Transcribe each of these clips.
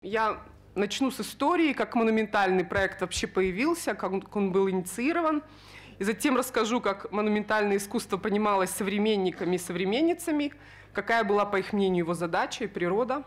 Я начну с истории, как монументальный проект вообще появился, как он был инициирован. И затем расскажу, как монументальное искусство понималось современниками и современницами, какая была, по их мнению, его задача и природа.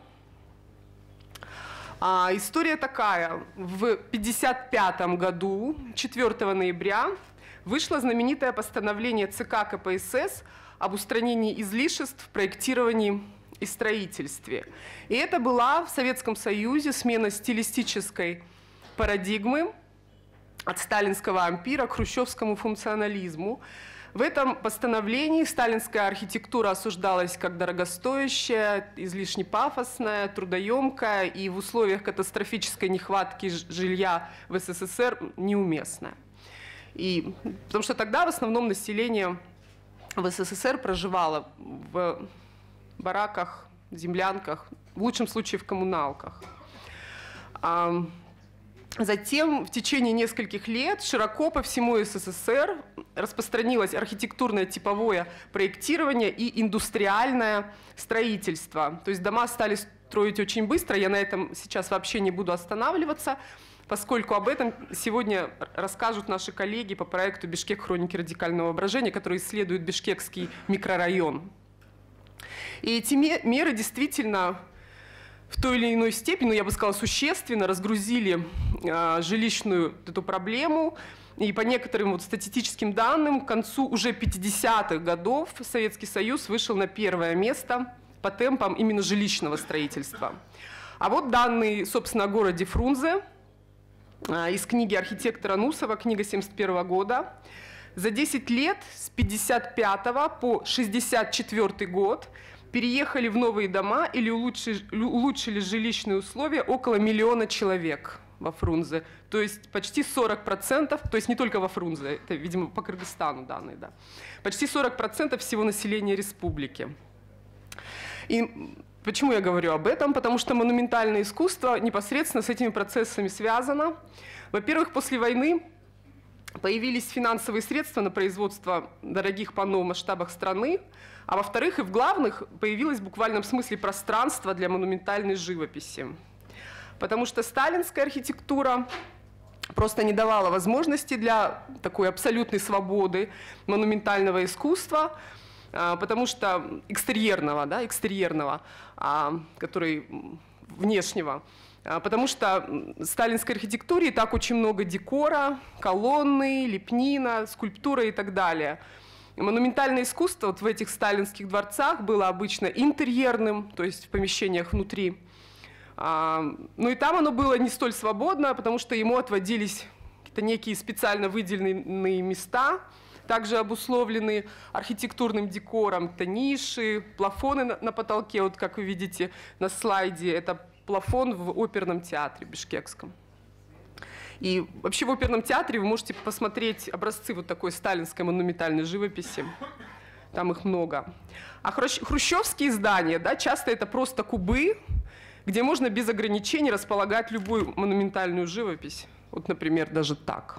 История такая. В 1955 году, 4 ноября, вышло знаменитое постановление ЦК КПСС об устранении излишеств в проектировании и строительстве. И это была в Советском Союзе смена стилистической парадигмы от сталинского ампира к хрущевскому функционализму. В этом постановлении сталинская архитектура осуждалась как дорогостоящая, излишне пафосная, трудоемкая и в условиях катастрофической нехватки жилья в СССР неуместная. Потому что тогда в основном население в СССР проживало в бараках, землянках, в лучшем случае в коммуналках. Затем в течение нескольких лет широко по всему СССР распространилось архитектурное типовое проектирование и индустриальное строительство. То есть дома стали строить очень быстро, я на этом сейчас вообще не буду останавливаться, поскольку об этом сегодня расскажут наши коллеги по проекту «Бишкек. Хроники радикального воображения», который исследует бишкекский микрорайон. И эти меры действительно в той или иной степени, ну, я бы сказала, существенно разгрузили жилищную эту проблему. И по некоторым вот статистическим данным, к концу уже 50-х годов Советский Союз вышел на первое место по темпам именно жилищного строительства. А вот данные, собственно, о городе Фрунзе из книги архитектора Нусова, книга 1971 года. За 10 лет с 1955 по 1964 год переехали в новые дома или улучшили жилищные условия около 1 миллиона человек во Фрунзе. То есть почти 40%, то есть не только во Фрунзе, это, видимо, по Кыргызстану данные, да. Почти 40% всего населения республики. И почему я говорю об этом? Потому что монументальное искусство непосредственно с этими процессами связано. Во-первых, после войны появились финансовые средства на производство дорогих панно в масштабах страны, а во-вторых, и в главных, появилось в буквальном смысле пространство для монументальной живописи. Потому что сталинская архитектура просто не давала возможности для такой абсолютной свободы монументального искусства, потому что экстерьерного, который внешнего. Потому что в сталинской архитектуре и так очень много декора, колонны, лепнина, скульптура и так далее. Монументальное искусство вот в этих сталинских дворцах было обычно интерьерным, то есть в помещениях внутри. Ну и там оно было не столь свободно, потому что ему отводились какие-то некие специально выделенные места, также обусловленные архитектурным декором. Это ниши, плафоны на потолке, вот как вы видите на слайде, это плафон в оперном театре бишкекском. И вообще в оперном театре вы можете посмотреть образцы вот такой сталинской монументальной живописи. Там их много. А хрущевские здания, да, часто это просто кубы, где можно без ограничений располагать любую монументальную живопись. Вот, например, даже так.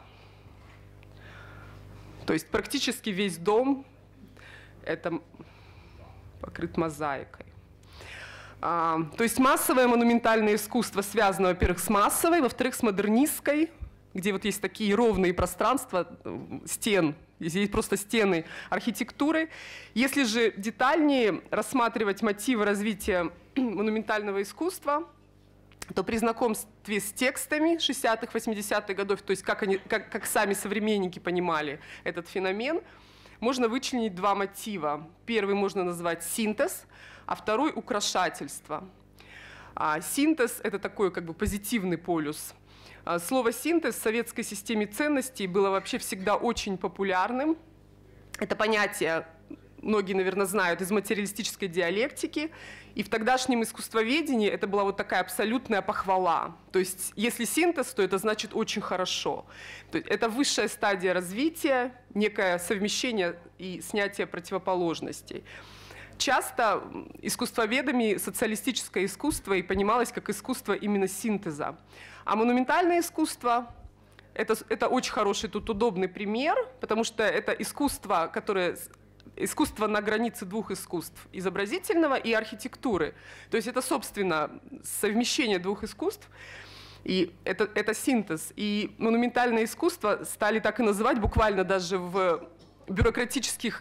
То есть практически весь дом это покрыт мозаикой. То есть массовое монументальное искусство связано, во-первых, с массовой, во-вторых, с модернистской, где вот есть такие ровные пространства стен, есть просто стены архитектуры. Если же детальнее рассматривать мотивы развития монументального искусства, то при знакомстве с текстами 60-х, 80-х годов, то есть как сами современники понимали этот феномен, можно вычленить два мотива. Первый можно назвать синтез, а второй — украшательство. Синтез — это такой как бы позитивный полюс. Слово «синтез» в советской системе ценностей было вообще всегда очень популярным. Это понятие многие, наверное, знают из материалистической диалектики. И в тогдашнем искусствоведении это была вот такая абсолютная похвала. То есть если синтез, то это значит очень хорошо. То есть это высшая стадия развития, некое совмещение и снятие противоположностей. Часто искусствоведами социалистическое искусство и понималось как искусство именно синтеза. А монументальное искусство — это очень хороший, тут удобный пример, потому что это искусство, которое искусство на границе двух искусств, изобразительного и архитектуры. То есть это, собственно, совмещение двух искусств, и это синтез. И монументальное искусство стали так и называть буквально даже в бюрократических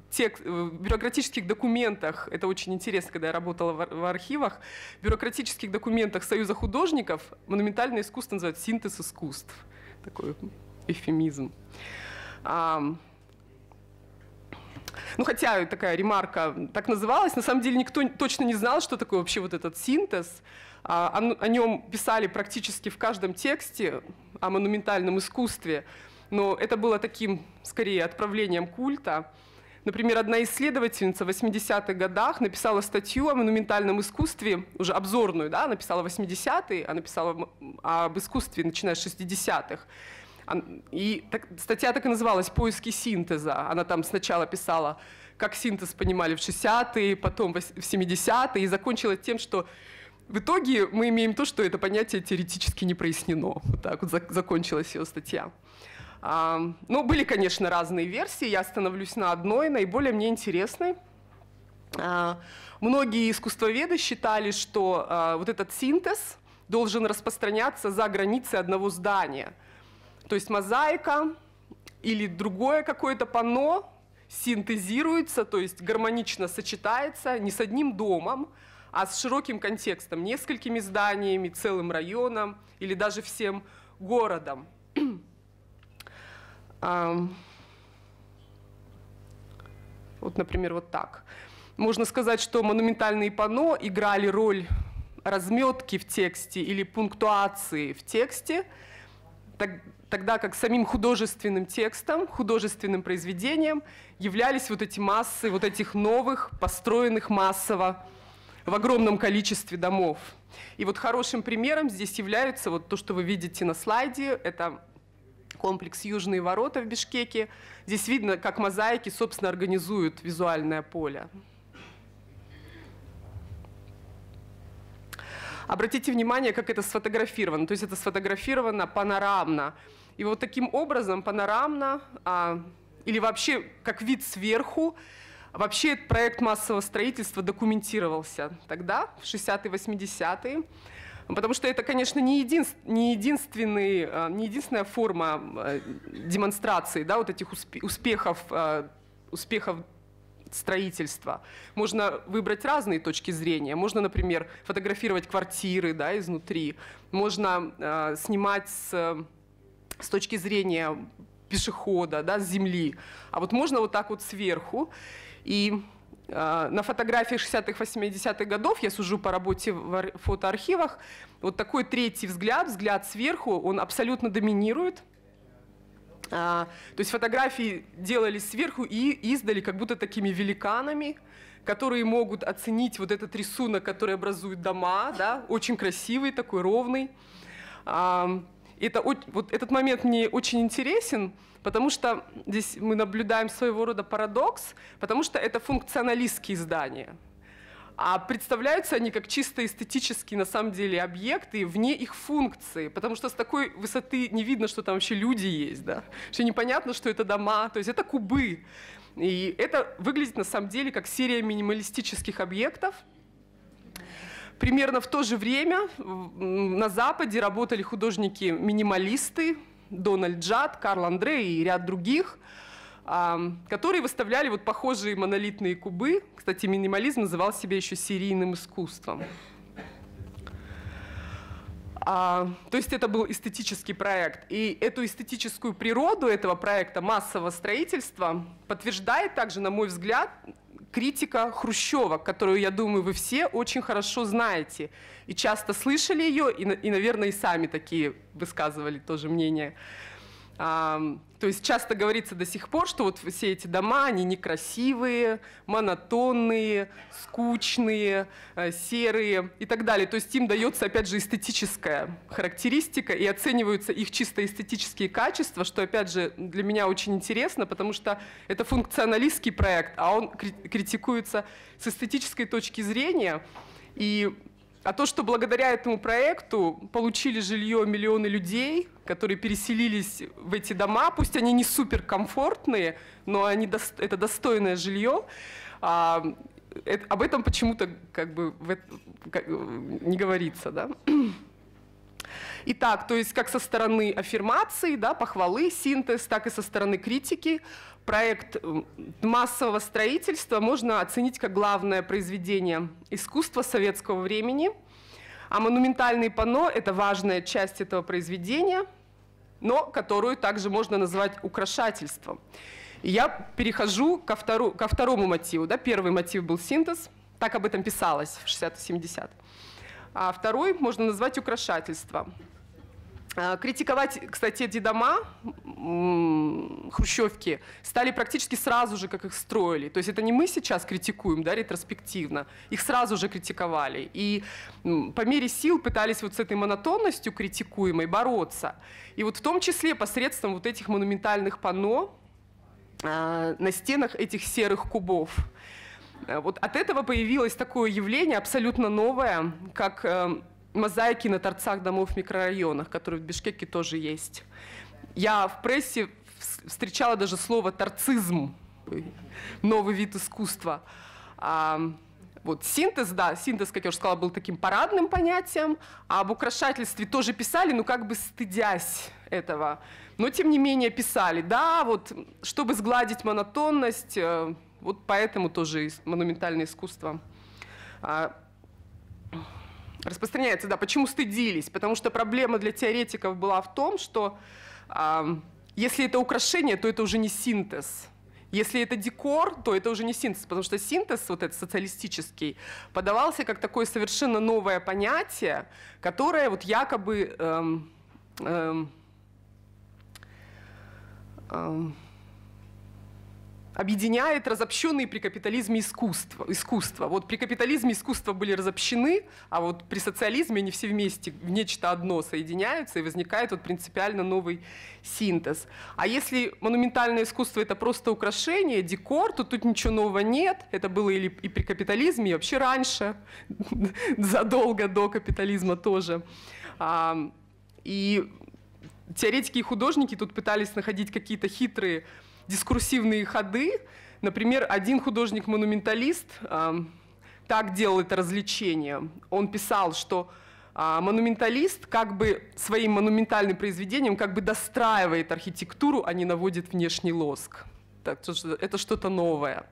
документах, это очень интересно, когда я работала в архивах, в бюрократических документах Союза художников монументальное искусство называют синтез искусств. Такой эвфемизм. Ну, хотя такая ремарка так называлась, на самом деле никто точно не знал, что такое вообще вот этот синтез. О нем писали практически в каждом тексте о монументальном искусстве, но это было таким, скорее, отправлением культа. Например, одна исследовательница в 80-х годах написала статью о монументальном искусстве, уже обзорную, да, написала в 80-е, а написала об искусстве, начиная с 60-х. И статья так и называлась «Поиски синтеза». Она там сначала писала, как синтез понимали в 60-е, потом в 70-е, и закончила тем, что в итоге мы имеем то, что это понятие теоретически не прояснено. Вот так вот закончилась ее статья. Но были, конечно, разные версии, я остановлюсь на одной, наиболее мне интересной. Многие искусствоведы считали, что вот этот синтез должен распространяться за границы одного здания. То есть мозаика или другое какое-то панно синтезируется, то есть гармонично сочетается не с одним домом, а с широким контекстом, несколькими зданиями, целым районом или даже всем городом. Вот, например, вот так. Можно сказать, что монументальные панно играли роль разметки в тексте или пунктуации в тексте, тогда как самим художественным текстом, художественным произведением являлись вот эти массы, вот этих новых, построенных массово в огромном количестве домов. И вот хорошим примером здесь является вот то, что вы видите на слайде, это комплекс «Южные ворота» в Бишкеке. Здесь видно, как мозаики, собственно, организуют визуальное поле. Обратите внимание, как это сфотографировано. То есть это сфотографировано панорамно. И вот таким образом панорамно, или вообще как вид сверху, вообще этот проект массового строительства документировался тогда, в 60-е, 80-е. Потому что это, конечно, не единственная форма демонстрации, да, вот этих успехов строительства. Можно выбрать разные точки зрения. Можно, например, фотографировать квартиры, да, изнутри. Можно снимать с точки зрения пешехода, да, с земли. А вот можно вот так вот сверху. И на фотографиях 60-х, 80-х годов, я сужу по работе в фотоархивах, вот такой третий взгляд сверху, он абсолютно доминирует. То есть фотографии делались сверху и издали как будто такими великанами, которые могут оценить вот этот рисунок, который образует дома, да, очень красивый, такой ровный. Вот этот момент мне очень интересен, потому что здесь мы наблюдаем своего рода парадокс, потому что это функционалистские здания. А представляются они как чисто эстетические, на самом деле, объекты вне их функции, потому что с такой высоты не видно, что там вообще люди есть, да? Что непонятно, что это дома, то есть это кубы. И это выглядит на самом деле как серия минималистических объектов. Примерно в то же время на Западе работали художники-минималисты, Дональд Джад, Карл Андре и ряд других, которые выставляли вот похожие монолитные кубы. Кстати, минимализм называл себя еще серийным искусством. То есть это был эстетический проект. И эту эстетическую природу этого проекта массового строительства подтверждает также, на мой взгляд, критика Хрущева, которую, я думаю, вы все очень хорошо знаете. И часто слышали ее, и наверное, и сами такие высказывали тоже мнение. То есть часто говорится до сих пор, что вот все эти дома, они некрасивые, монотонные, скучные, серые и так далее. То есть им дается, опять же, эстетическая характеристика и оцениваются их чисто эстетические качества, что, опять же, для меня очень интересно, потому что это функционалистский проект, а он критикуется с эстетической точки зрения. И А то, что благодаря этому проекту получили жилье миллионы людей, которые переселились в эти дома, пусть они не суперкомфортные, но это достойное жилье, об этом почему-то не говорится. Да? Итак, то есть как со стороны аффирмации, да, похвалы, синтез, так и со стороны критики проект массового строительства можно оценить как главное произведение искусства советского времени, а монументальные панно — это важная часть этого произведения, но которую также можно назвать украшательством. И я перехожу ко второму мотиву. Да? Первый мотив был синтез, так об этом писалось в 60-70. А второй можно назвать украшательство. Критиковать, кстати, эти дома, хрущевки, стали практически сразу же, как их строили. То есть это не мы сейчас критикуем, да, ретроспективно, их сразу же критиковали. И по мере сил пытались вот с этой монотонностью критикуемой бороться. И вот в том числе посредством вот этих монументальных панно на стенах этих серых кубов. Вот от этого появилось такое явление абсолютно новое, как мозаики на торцах домов в микрорайонах, которые в Бишкеке тоже есть. Я в прессе встречала даже слово «торцизм», новый вид искусства. Вот синтез, да, синтез, как я уже сказала, был таким парадным понятием, а об украшательстве тоже писали, ну как бы стыдясь этого. Но тем не менее писали, да, вот чтобы сгладить монотонность, вот поэтому тоже монументальное искусство распространяется. Да, почему стыдились? Потому что проблема для теоретиков была в том, что если это украшение, то это уже не синтез. Если это декор, то это уже не синтез, потому что синтез, вот этот социалистический, подавался как такое совершенно новое понятие, которое вот якобы объединяет разобщенные при капитализме искусства. Вот при капитализме искусства были разобщены, а вот при социализме они все вместе в нечто одно соединяются, и возникает вот принципиально новый синтез. А если монументальное искусство — это просто украшение, декор, то тут ничего нового нет. Это было и при капитализме, и вообще раньше, задолго до капитализма тоже. И теоретики и художники тут пытались находить какие-то хитрые дискурсивные ходы. Например, один художник-монументалист так делал это развлечение. Он писал, что монументалист как бы своим монументальным произведением как бы достраивает архитектуру, а не наводит внешний лоск. Так, это что-то новое.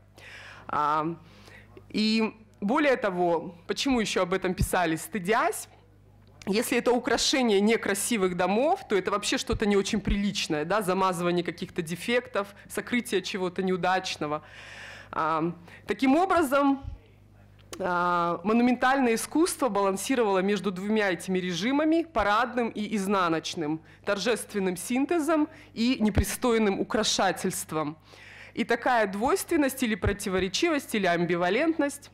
И более того, почему еще об этом писали, стыдясь? Если это украшение некрасивых домов, то это вообще что-то не очень приличное, да, замазывание каких-то дефектов, сокрытие чего-то неудачного. Таким образом, монументальное искусство балансировало между двумя этими режимами, парадным и изнаночным, торжественным синтезом и непристойным украшательством. И такая двойственность или противоречивость, или амбивалентность,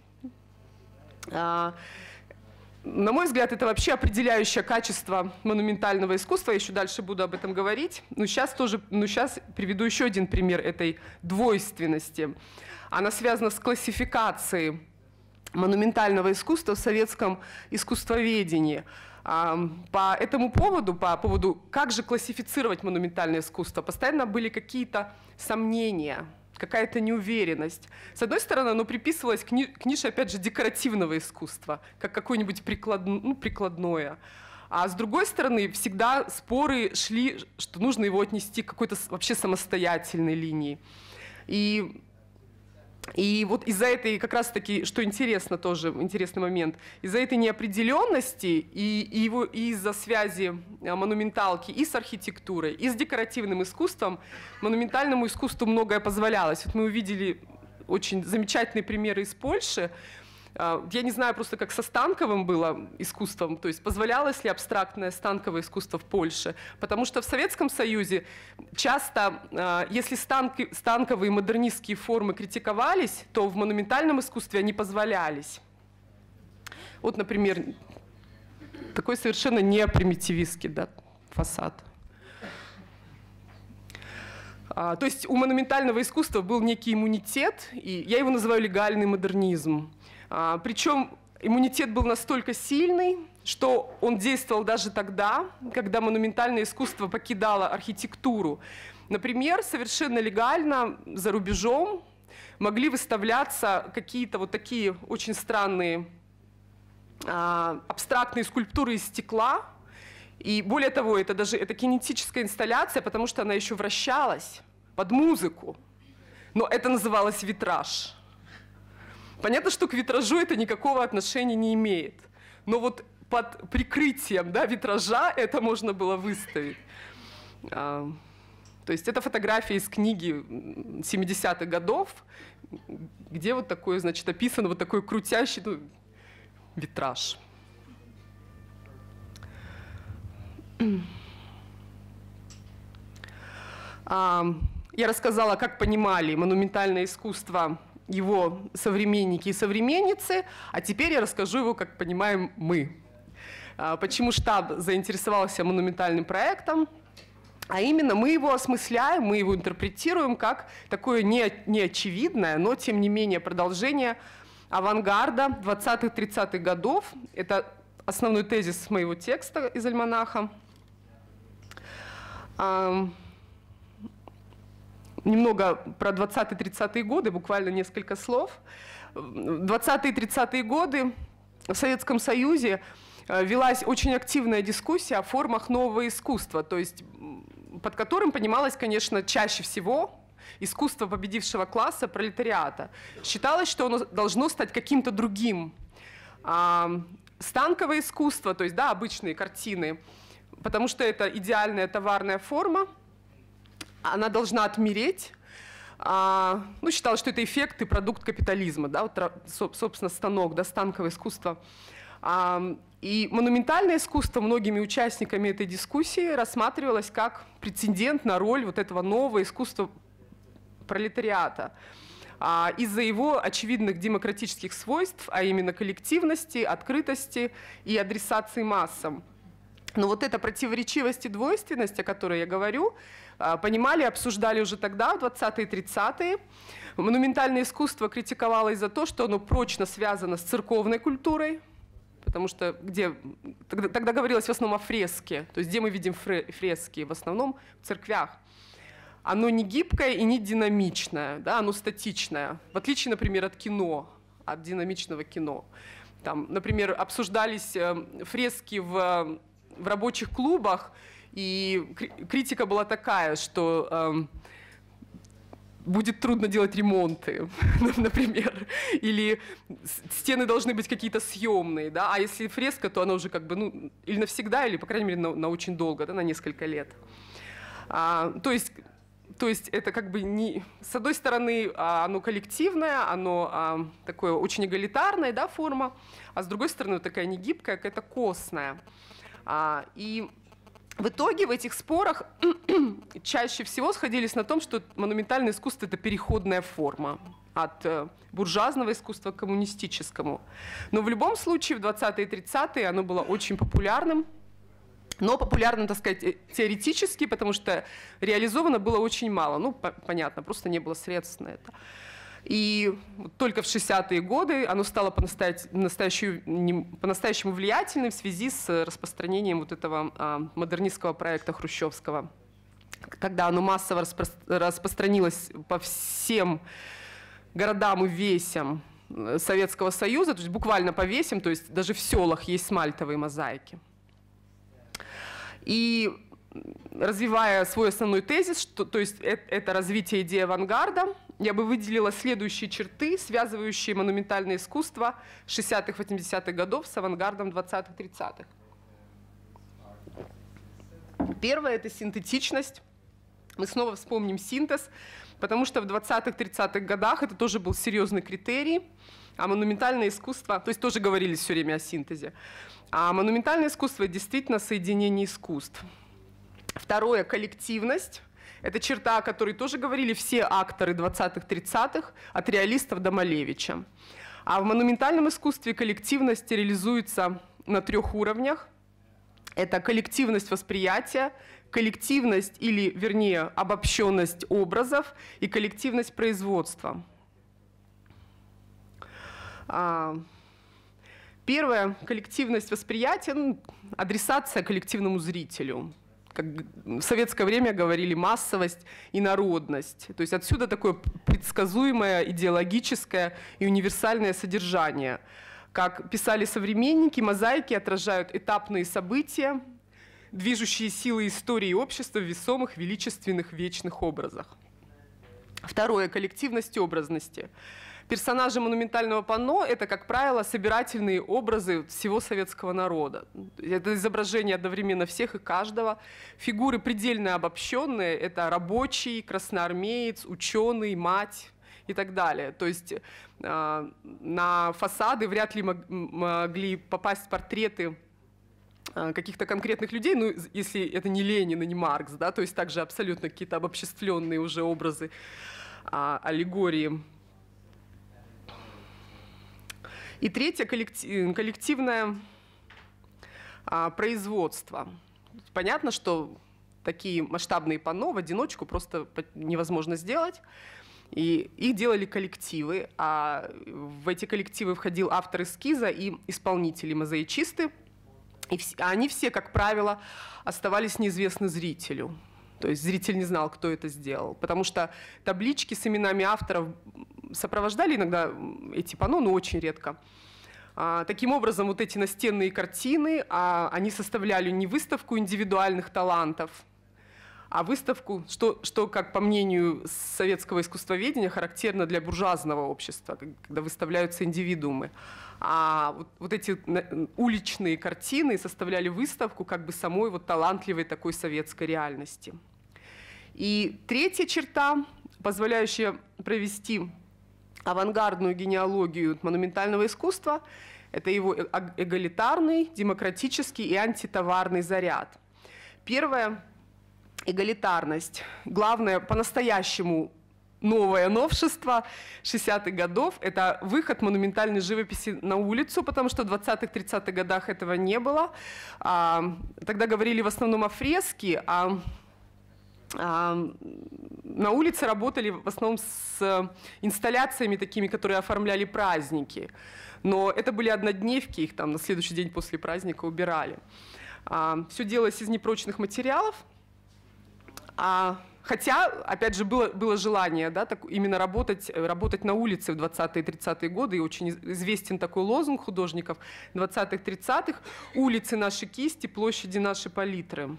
на мой взгляд, это вообще определяющее качество монументального искусства. Я еще дальше буду об этом говорить. Но сейчас приведу еще один пример этой двойственности. Она связана с классификацией монументального искусства в советском искусствоведении. По этому поводу, по поводу, как же классифицировать монументальное искусство, постоянно были какие-то сомнения, какая-то неуверенность. С одной стороны, оно приписывалось к нише, опять же, декоративного искусства, как какое-нибудь прикладное. А с другой стороны, всегда споры шли, что нужно его отнести к какой-то вообще самостоятельной линии. И вот из-за этой, как раз-таки, что интересно тоже, интересный момент, из-за этой неопределенности и из-за связи монументалки и с архитектурой, и с декоративным искусством, монументальному искусству многое позволялось. Вот мы увидели очень замечательные примеры из Польши. Я не знаю просто, как со станковым было искусством, то есть позволялось ли абстрактное станковое искусство в Польше. Потому что в Советском Союзе часто, если станковые модернистские формы критиковались, то в монументальном искусстве они позволялись. Вот, например, такой совершенно не примитивистский, да, фасад. То есть у монументального искусства был некий иммунитет, и я его называю легальный модернизм. Причем иммунитет был настолько сильный, что он действовал даже тогда, когда монументальное искусство покидало архитектуру. Например, совершенно легально за рубежом могли выставляться какие-то вот такие очень странные абстрактные скульптуры из стекла. И более того, это кинетическая инсталляция, потому что она еще вращалась под музыку. Но это называлось витраж. Понятно, что к витражу это никакого отношения не имеет. Но вот под прикрытием, да, витража это можно было выставить. То есть это фотография из книги 70-х годов, где вот такое, значит, описано вот такой крутящий витраж. Я рассказала, как понимали монументальное искусство его современники и современницы, а теперь я расскажу его, как понимаем мы. Почему штаб заинтересовался монументальным проектом? А именно мы его осмысляем, мы его интерпретируем как такое неочевидное, но тем не менее продолжение авангарда 20-30-х годов. Это основной тезис моего текста из альманаха. Немного про 20-30-е годы, буквально несколько слов. В 20-е и 30-е годы в Советском Союзе велась очень активная дискуссия о формах нового искусства, то есть под которым понималось, конечно, чаще всего искусство победившего класса, пролетариата. Считалось, что оно должно стать каким-то другим. Станковое искусство, то есть да, обычные картины, потому что это идеальная товарная форма, она должна отмереть. Считалось, что это эффект и продукт капитализма, да, вот, собственно, станок, да, станковое искусство. И монументальное искусство многими участниками этой дискуссии рассматривалось как прецедент на роль вот этого нового искусства пролетариата из-за его очевидных демократических свойств, а именно коллективности, открытости и адресации массам. Но вот эта противоречивость и двойственность, о которой я говорю, понимали, обсуждали уже тогда, в 20-е и 30-е. Монументальное искусство критиковалось за то, что оно прочно связано с церковной культурой, потому что тогда говорилось в основном о фреске, то есть где мы видим фрески, в основном в церквях. Оно не гибкое и не динамичное, да, оно статичное, в отличие, например, от кино, от динамичного кино. Там, например, обсуждались фрески в рабочих клубах, и критика была такая, что будет трудно делать ремонты, например, или стены должны быть какие-то съемные, да, а если фреска, то она уже как бы, или навсегда, или, по крайней мере, на очень долго, да, на несколько лет. То есть это как бы не... С одной стороны, оно коллективное, оно такое очень эгалитарное, да, форма, а с другой стороны, такая не гибкая, какая-то костная. И в итоге в этих спорах чаще всего сходились на том, что монументальное искусство — это переходная форма от буржуазного искусства к коммунистическому. Но в любом случае в 20-е и 30-е оно было очень популярным, но популярным, так сказать, теоретически, потому что реализовано было очень мало. Понятно, просто не было средств на это. И только в 60-е годы оно стало по-настоящему влиятельным в связи с распространением вот этого модернистского проекта хрущевского, когда оно массово распространилось по всем городам и весям Советского Союза, то есть буквально по весям, то есть даже в селах есть смальтовые мозаики. И развивая свой основной тезис, то есть это развитие идеи авангарда, я бы выделила следующие черты, связывающие монументальное искусство 60-х, 80-х годов с авангардом 20-х, 30-х. Первое — это синтетичность. Мы снова вспомним синтез, потому что в 20-х, 30-х годах это тоже был серьезный критерий, а монументальное искусство, то есть тоже говорили все время о синтезе, а монументальное искусство — это действительно соединение искусств. Второе — коллективность. Это черта, о которой тоже говорили все акторы 20-х, 30-х, от реалистов до Малевича. А в монументальном искусстве коллективность реализуется на 3 уровнях. Это коллективность восприятия, коллективность или, вернее, обобщенность образов и коллективность производства. Первое — коллективность восприятия, ну, адресация коллективному зрителю. Как в советское время говорили, массовость и народность. То есть отсюда такое предсказуемое, идеологическое и универсальное содержание. Как писали современники, мозаики отражают этапные события, движущие силы истории и общества в весомых, величественных, вечных образах. Второе — коллективность образности. Персонажи монументального панно — это, как правило, собирательные образы всего советского народа. Это изображение одновременно всех и каждого. Фигуры предельно обобщенные — это рабочий, красноармеец, ученый, мать и так далее. То есть на фасады вряд ли могли попасть портреты каких-то конкретных людей, ну, если это не Ленин и не Маркс, да, то есть также абсолютно какие-то обобществленные уже образы, аллегории. И третье — коллективное производство. Понятно, что такие масштабные панно в одиночку просто невозможно сделать. И их делали коллективы, а в эти коллективы входил автор эскиза и исполнители, мозаичисты. И они все, как правило, оставались неизвестны зрителю. То есть зритель не знал, кто это сделал. Потому что таблички с именами авторов сопровождали иногда эти панно, но очень редко. Таким образом, вот эти настенные картины, они составляли не выставку индивидуальных талантов, а выставку, что, как по мнению советского искусствоведения, характерно для буржуазного общества, когда выставляются индивидуумы. А вот эти уличные картины составляли выставку как бы самой вот талантливой такой советской реальности. И третья черта, позволяющая провести авангардную генеалогию монументального искусства, это его эгалитарный, демократический и антитоварный заряд. Первое — эгалитарность. Главное, по-настоящему новое новшество 60-х годов — это выход монументальной живописи на улицу, потому что в 20-30-х годах этого не было. Тогда говорили в основном о фреске, на улице работали в основном с инсталляциями такими, которые оформляли праздники. Но это были однодневки, их там на следующий день после праздника убирали. Все делалось из непрочных материалов. Хотя, опять же, было желание, да, именно работать на улице в 20-е и 30-е годы. И очень известен такой лозунг художников 20-х, 30-х: «Улицы наши кисти, площади наши палитры».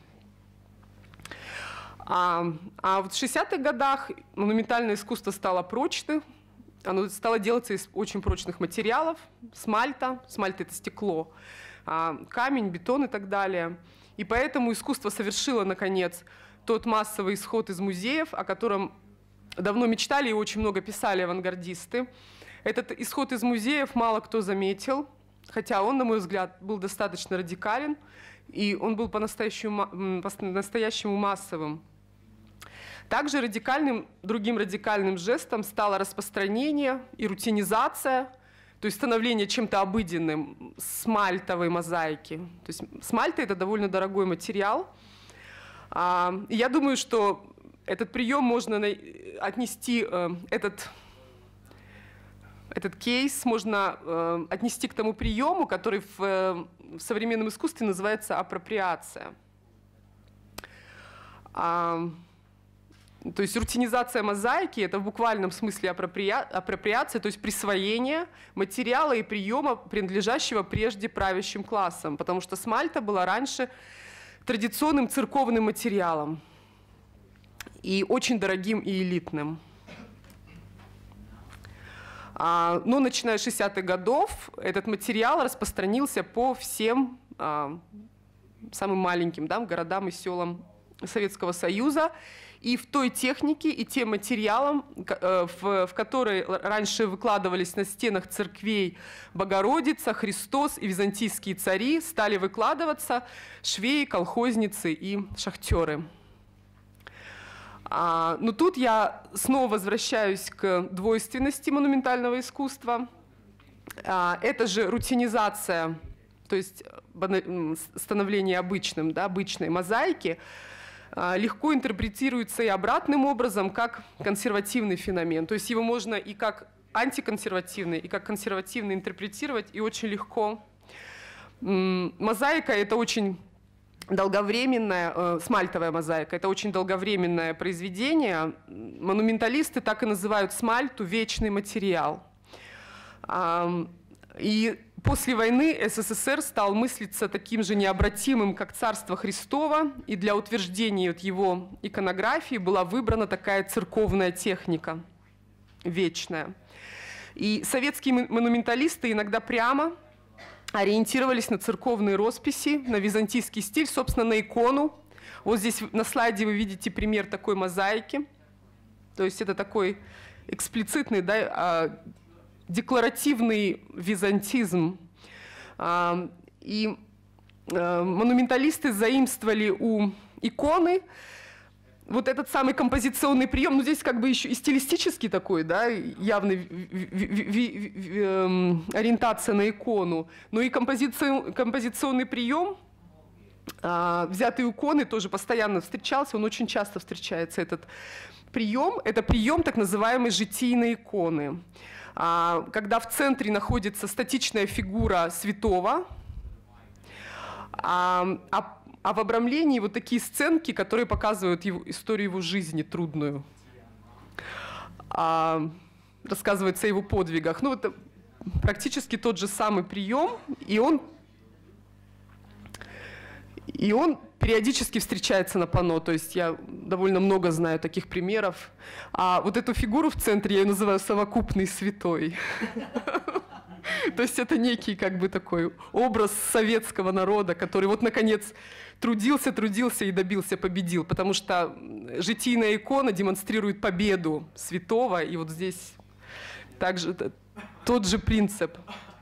А вот в 60-х годах монументальное искусство стало прочным. Оно стало делаться из очень прочных материалов. Смальта — это стекло, камень, бетон и так далее. И поэтому искусство совершило, наконец, тот массовый исход из музеев, о котором давно мечтали и очень много писали авангардисты. Этот исход из музеев мало кто заметил, хотя он, на мой взгляд, был достаточно радикален, и он был по-настоящему массовым. Также другим радикальным жестом стало распространение и рутинизация, то есть становление чем-то обыденным смальтовой мозаики. То есть смальта — это довольно дорогой материал. И я думаю, что этот прием можно отнести, этот кейс можно отнести к тому приему, который в современном искусстве называется апроприация. То есть рутинизация мозаики — это в буквальном смысле апроприация, то есть присвоение материала и приема, принадлежащего прежде правящим классам, потому что смальта была раньше традиционным церковным материалом и очень дорогим и элитным. Но начиная с 60-х годов этот материал распространился по всем самым маленьким, да, городам и селам Советского Союза, и в той технике и тем материалам, в которые раньше выкладывались на стенах церквей Богородица, Христос и византийские цари, стали выкладываться швеи, колхозницы и шахтеры. Но тут я снова возвращаюсь к двойственности монументального искусства. Это же рутинизация, то есть становление обычным, да, обычной мозаики, легко интерпретируется и обратным образом, как консервативный феномен. То есть его можно и как антиконсервативный, и как консервативный интерпретировать, и очень легко Мозаика — это очень долговременная, смальтовая мозаика — это очень долговременное произведение. Монументалисты так и называют смальту вечный материал. И после войны СССР стал мыслиться таким же необратимым, как Царство Христово, и для утверждения его иконографии была выбрана такая церковная техника, вечная. И советские монументалисты иногда прямо ориентировались на церковные росписи, на византийский стиль, собственно, на икону. Вот здесь на слайде вы видите пример такой мозаики. То есть это такой эксплицитный, да, декларативный византизм. И монументалисты заимствовали у иконы вот этот самый композиционный прием, ну здесь как бы еще и стилистический такой, да, явный ориентация на икону, но и композиционный прием, взятый у иконы, тоже постоянно встречался, он очень часто встречается, этот прием. Это прием так называемой житийной иконы, когда в центре находится статичная фигура святого, а в обрамлении вот такие сценки, которые показывают историю его жизни трудную. Рассказывается о его подвигах. Ну, это практически тот же самый прием, и он периодически встречается на панно. То есть я довольно много знаю таких примеров. А вот эту фигуру в центре я ее называю совокупный святой. То есть это некий как бы такой образ советского народа, который вот наконец трудился и добился, победил. Потому что житийная икона демонстрирует победу святого, и вот здесь также тот же принцип.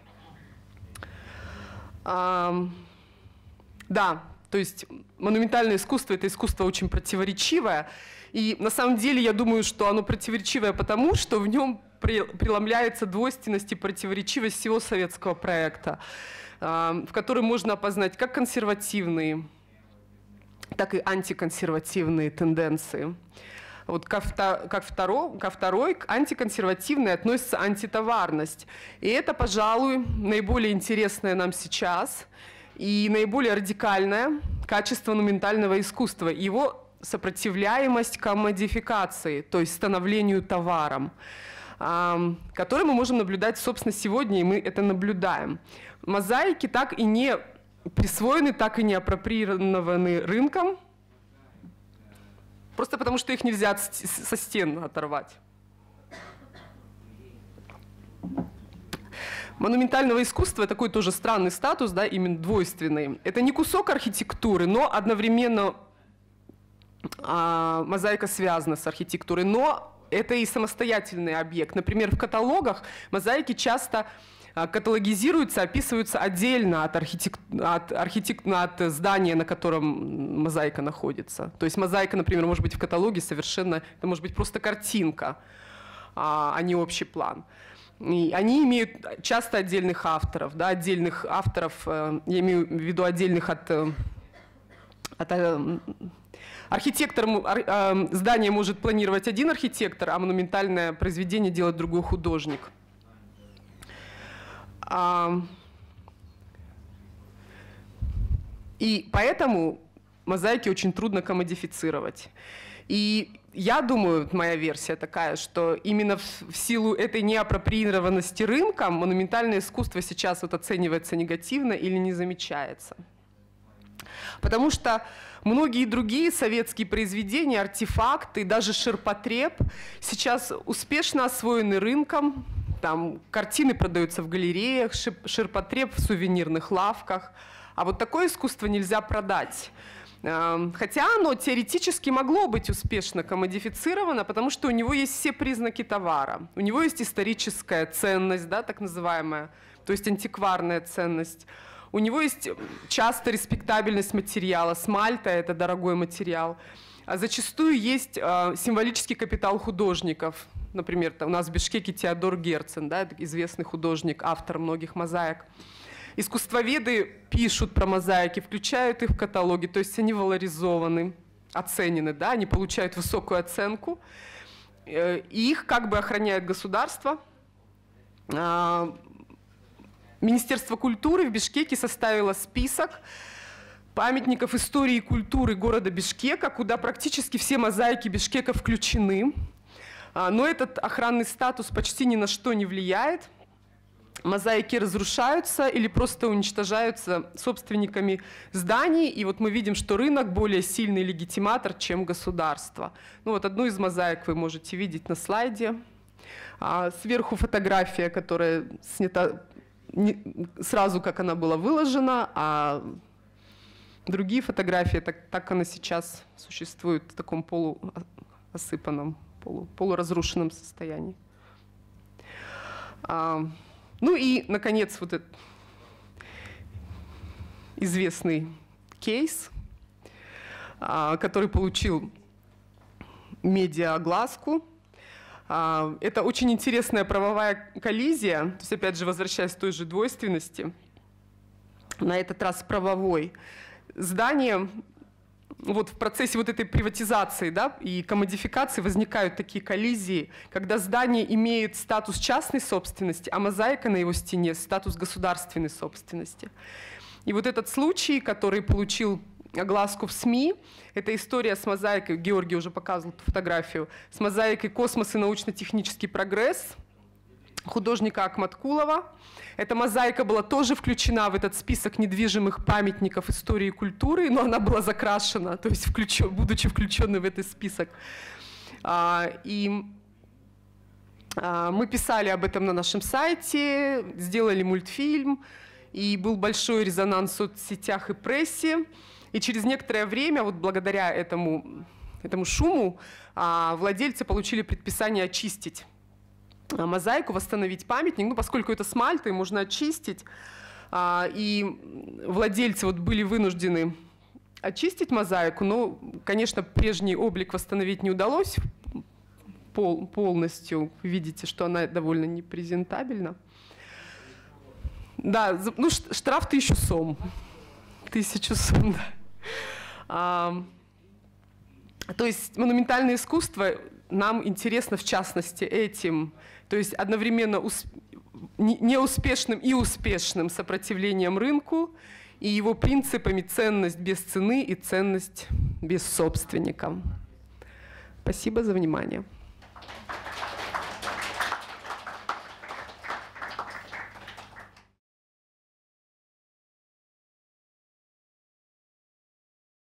Да, то есть монументальное искусство — это искусство очень противоречивое. И на самом деле я думаю, что оно противоречивое потому, что в нем преломляется двойственность и противоречивость всего советского проекта, в котором можно опознать как консервативные, так и антиконсервативные тенденции. Вот ко второй, к антиконсервативной, относится антитоварность. И это, пожалуй, наиболее интересное нам сейчас и наиболее радикальное качество монументального искусства. Его сопротивляемость коммодификации, то есть становлению товаром, который мы можем наблюдать, собственно, сегодня, и мы это наблюдаем. Мозаики так и не присвоены, так и не апроприированы рынком, просто потому что их нельзя со стен оторвать. Монументального искусства — такой тоже странный статус, да, именно двойственный. Это не кусок архитектуры, но одновременно мозаика связана с архитектурой, но это и самостоятельный объект. Например, в каталогах мозаики часто каталогизируются, описываются отдельно от здания, на котором мозаика находится. То есть мозаика, например, может быть в каталоге совершенно, это может быть просто картинка, а не общий план. И они имеют часто отдельных авторов, да, отдельных авторов, я имею в виду отдельных от архитектор, здание может планировать один архитектор, а монументальное произведение делает другой художник. И поэтому мозаики очень трудно коммодифицировать. И я думаю, моя версия такая, что именно в силу этой неапроприированности рынком монументальное искусство сейчас вот оценивается негативно или не замечается. Потому что многие другие советские произведения, артефакты, даже ширпотреб сейчас успешно освоены рынком. Там картины продаются в галереях, ширпотреб в сувенирных лавках. А вот такое искусство нельзя продать. Хотя оно теоретически могло быть успешно коммодифицировано, потому что у него есть все признаки товара. У него есть историческая ценность, да, так называемая, то есть антикварная ценность. У него есть часто респектабельность материала. Смальта — это дорогой материал. А зачастую есть символический капитал художников. Например, у нас в Бишкеке Теодор Герцен, да, известный художник, автор многих мозаик. Искусствоведы пишут про мозаики, включают их в каталоги, то есть они валоризованы, оценены, да, они получают высокую оценку. И их как бы охраняет государство. Министерство культуры в Бишкеке составило список памятников истории и культуры города Бишкека, куда практически все мозаики Бишкека включены. Но этот охранный статус почти ни на что не влияет. Мозаики разрушаются или просто уничтожаются собственниками зданий. И вот мы видим, что рынок более сильный легитиматор, чем государство. Ну вот одну из мозаик вы можете видеть на слайде. Сверху фотография, которая снята сразу, как она была выложена, а другие фотографии, так она сейчас существует в таком полуосыпанном, полуразрушенном состоянии. Ну и, наконец, вот этот известный кейс, который получил медиа-огласку. Это очень интересная правовая коллизия, то есть, опять же, возвращаясь к той же двойственности, на этот раз правовой. Здание, вот в процессе вот этой приватизации, да, и коммодификации возникают такие коллизии, когда здание имеет статус частной собственности, а мозаика на его стене статус государственной собственности. И вот этот случай, который получил огласку в СМИ, это история с мозаикой, Георгий уже показывал эту фотографию, с мозаикой «Космос и научно-технический прогресс» художника Акматкулова. Эта мозаика была тоже включена в этот список недвижимых памятников истории и культуры, но она была закрашена, то есть будучи включенной в этот список. И мы писали об этом на нашем сайте, сделали мультфильм, и был большой резонанс в соцсетях и прессе. И через некоторое время, вот благодаря этому шуму, владельцы получили предписание очистить мозаику, восстановить памятник. Ну, поскольку это смальта, можно очистить. И владельцы вот были вынуждены очистить мозаику, но, конечно, прежний облик восстановить не удалось полностью. Вы видите, что она довольно непрезентабельна. Да, ну, штраф 1000 сом. 1000 сом, да. То есть монументальное искусство нам интересно в частности этим, то есть одновременно неуспешным и успешным сопротивлением рынку и его принципами ценность без цены и ценность без собственника. Спасибо за внимание.